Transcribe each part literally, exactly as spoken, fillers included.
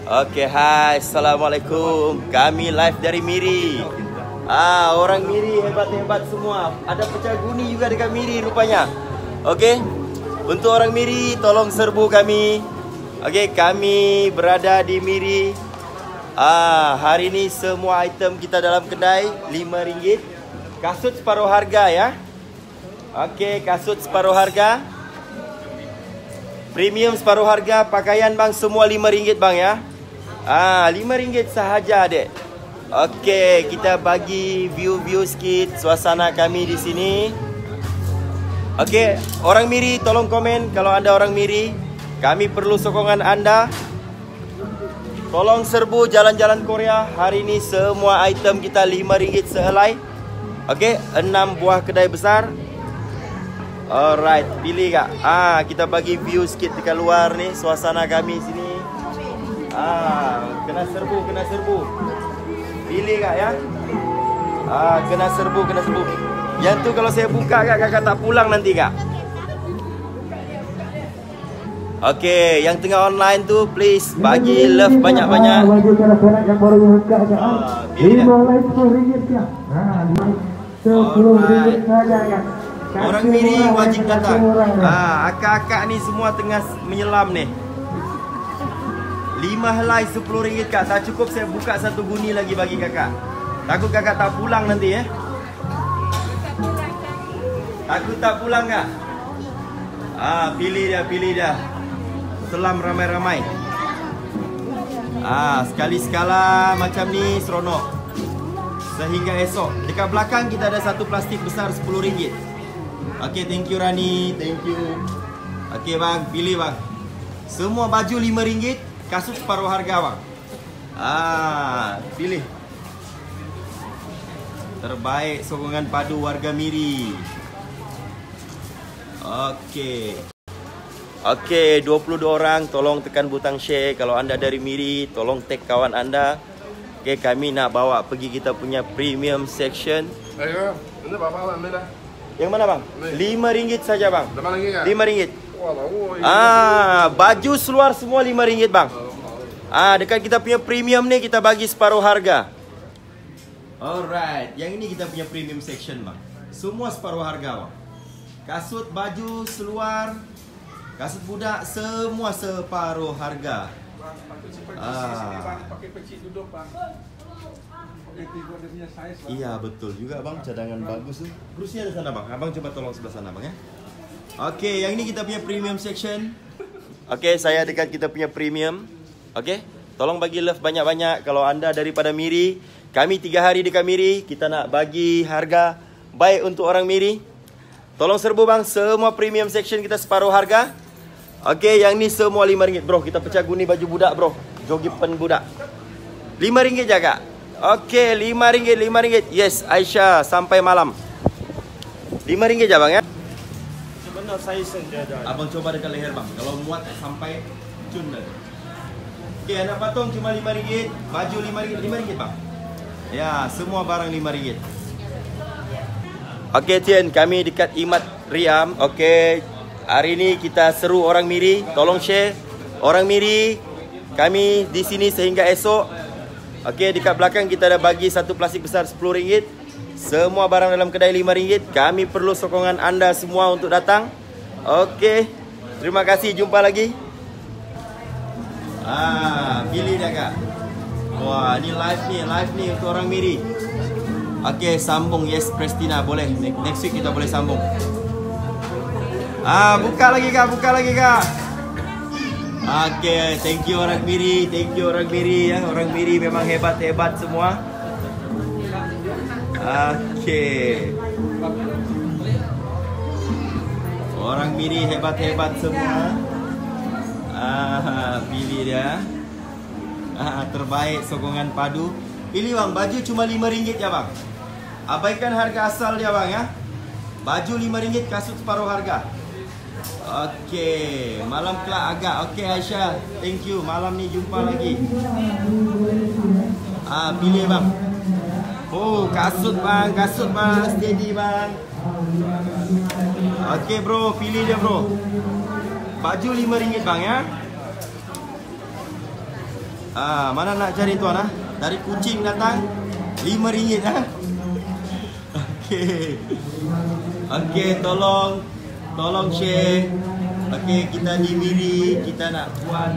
Okey, hai, assalamualaikum. Kami live dari Miri. Ah, orang Miri hebat-hebat semua. Ada pecah guni juga dekat Miri rupanya. Okey. Untuk orang Miri, tolong serbu kami. Okey, kami berada di Miri. Ah, hari ni semua item kita dalam kedai lima ringgit. Kasut separuh harga ya. Okey, kasut separuh harga. Premium separuh harga. Pakaian bang semua lima ringgit bang ya. Ah, lima ringgit sahaja dek. Okey, kita bagi view-view sikit suasana kami di sini. Okey, orang Miri tolong komen kalau ada orang Miri. Kami perlu sokongan anda. Tolong serbu jalan-jalan Korea. Hari ini semua item kita lima ringgit sehelai. Okey, enam buah kedai besar. Alright, pilih kak. Ah, kita bagi view sikit dekat luar ni suasana kami sini. Ah, kena serbu, kena serbu. Pilih kak ya. Ah, kena serbu, kena serbu. Yang tu kalau saya buka kak, kakak tak pulang nanti kak. Okey, yang tengah online tu please bagi love banyak-banyak. Ah, pilih kak. sepuluh ringgit saja kak. Orang Miri wajib datang. Ah, akak-akak ni semua tengah menyelam ni. Lima helai sepuluh ringgit kak. Tak cukup saya buka satu guni lagi bagi kakak. Takut kakak tak pulang nanti eh. Takut tak pulang kak. Ah, pilih dia, pilih dia. Selam ramai-ramai. Ah, sekali-sekala macam ni seronok. Sehingga esok. Dekat belakang kita ada satu plastik besar sepuluh ringgit. Okey, thank you Rani, thank you. Okey bang, pilih bang. Semua baju lima ringgit. Kasut separuh harga bang. Ah, pilih. Terbaik sokongan padu warga Miri. Okey. Okey, dua puluh dua orang. Tolong tekan butang share. Kalau anda dari Miri, tolong tag kawan anda. Okey, kami nak bawa pergi kita punya premium section. Ayo, ini bapak ambil dah. Yang mana bang? lima ringgit saja bang. lima ringgit. Walau, ah, baju seluar semua lima ringgit bang. Ah, dekat kita punya premium ni kita bagi separuh harga. Alright, yang ini kita punya premium section bang. Semua separuh harga bang. Kasut, baju, seluar, kasut budak semua separuh harga. Ah. Pakai pecik duduk bang. Iya betul juga bang, cadangan bagus tu. Kursi ada sana bang. Abang coba tolong sebelah sana bang ya. Okey, yang ini kita punya premium section. Okey, saya dekat kita punya premium. Okey, tolong bagi love banyak-banyak. Kalau anda daripada Miri, kami tiga hari dekat Miri, kita nak bagi harga baik untuk orang Miri. Tolong serbu bang, semua premium section kita separuh harga. Okey, yang ni semua lima ringgit bro. Kita pecah guni baju budak bro. Jogipen budak. lima ringgit je kak. Okey, lima ringgit, lima ringgit. Yes, Aisyah sampai malam. lima ringgit je bang ya. Sebenarnya saya sendiri. Abang coba dekat leher bang. Kalau muat sampai cun dah. Okey, anak patung cuma lima ringgit. Baju lima ringgit, lima ringgit bang. Ya, semua barang lima ringgit. Okey, Tian, kami dekat Imat Riam. Okey, hari ni kita seru orang Miri. Tolong share. Orang Miri, kami di sini sehingga esok. Okey, dekat belakang kita dah bagi satu plastik besar sepuluh ringgit. Semua barang dalam kedai lima ringgit. Kami perlu sokongan anda semua untuk datang. Okey, terima kasih, jumpa lagi. Ah, pilih dah kak. Wah, ni live ni, live ni untuk orang Miri. Okey, sambung. Yes, Prestina, boleh. Next week kita boleh sambung. Ah, buka lagi kak, buka lagi kak. Okey, thank you orang Miri, thank you orang Miri ya. Orang Miri memang hebat-hebat semua. Okey. Orang Miri hebat-hebat semua. Ah, pilih dia. Ah, terbaik sokongan padu. Pilih bang, baju cuma lima ringgit ya bang. Abaikan harga asal dia bang ya. Baju lima ringgit, kasut separuh harga. Okey, malam kelak agak. Okey Aisyah, thank you. Malam ni jumpa lagi. Ah, pilih bang. Oh, kasut bang, kasut bang, steady bang. Okey bro, pilih dia bro. Baju lima ringgit bang ya. Ah, mana nak cari tuan ah? Dari Kuching datang lima ringgit ah. Okey. Okey, tolong tolong share. Okey, kita di Miri, kita nak buat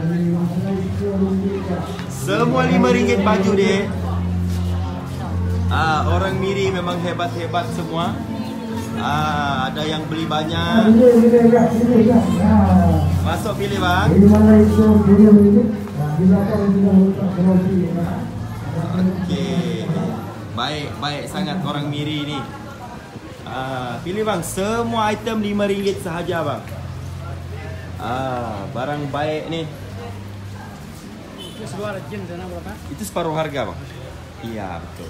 semua lima ringgit baju deh. Ah, orang Miri memang hebat-hebat semua. Ah, ada yang beli banyak. Masuk pilih bang. Okey. Baik, baik sangat orang Miri ni. Ah, pilih bang, semua item lima ringgit sahaja bang. Ah, barang baik ni. Itu seluar jeans sana berapa? Itu separuh harga bang. Iya, betul.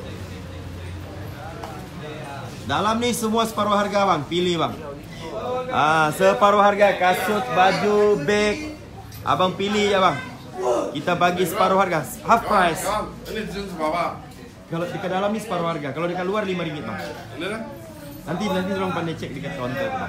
Dalam ni semua separuh harga bang, pilih bang. Ah, separuh harga kasut, baju, beg. Abang pilih ya bang. Kita bagi separuh harga, half price. Ini jeans berapa? Kalau dekat dalam ni separuh harga, kalau dekat luar lima ringgit bang. Ini lah. Nanti nanti orang pandai cek dekat kaunter bang.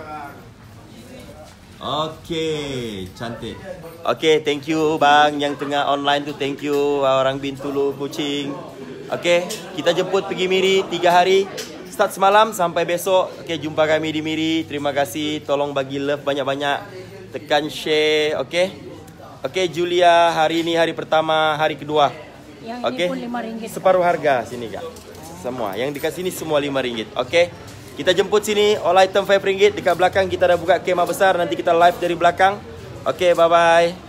Okey, cantik. Okey, thank you bang yang tengah online tu, thank you orang Bintulu Kuching. Okey, kita jemput pergi Miri tiga hari. Start semalam sampai besok. Okey, jumpa kami di Miri. Terima kasih. Tolong bagi love banyak-banyak. Tekan share, okey. Okey, Julia, hari ini hari pertama, hari kedua. Yang okey. ini pun lima ringgit. Separuh harga sini kak. Semua. Yang dekat sini semua lima ringgit. Okey. Kita jemput sini. All item lima ringgit. Dekat belakang kita dah buka kemah besar. Nanti kita live dari belakang. Okey, bye-bye.